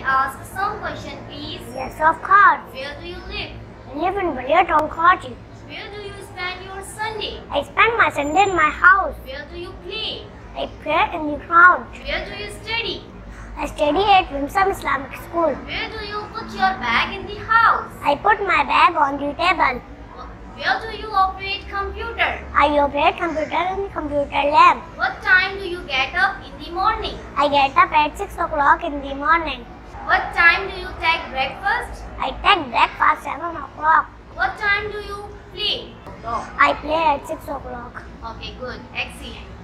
ask some question, please? Yes, of course. Where do you live? I live in Balliatown Cottage. Where do you spend your Sunday? I spend my Sunday in my house. Where do you play? I play in the ground. Where do you study? I study at Wimsam Islamic School. Where do you put your bag in the house? I put my bag on the table. Where do you operate computer? I operate computer in the computer lab. What time do you get up in the morning? I get up at 6 o'clock in the morning. What time do you take breakfast? I take breakfast 7 o'clock. What time do you play? I play at 6 o'clock. Okay, good. Excellent.